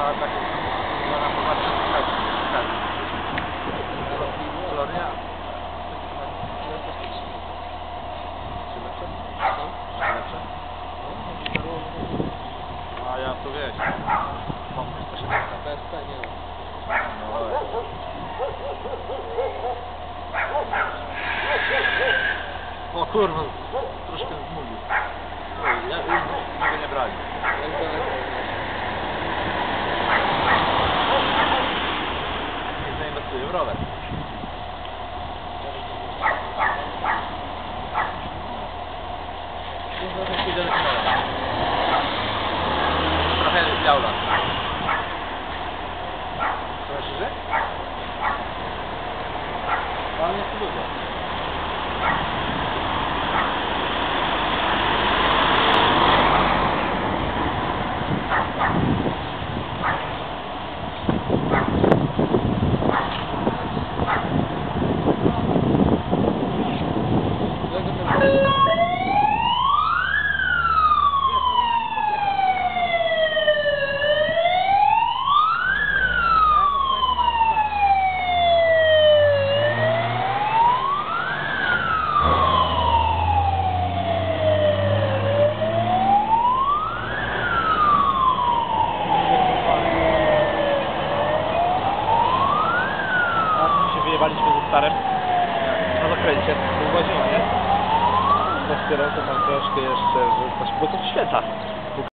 A takie na poważnie Florian. Czy lepsze? Czy lepsze? A ja tu wiesz. Pomysł to się nie PSP nie ma. No. O kurwa.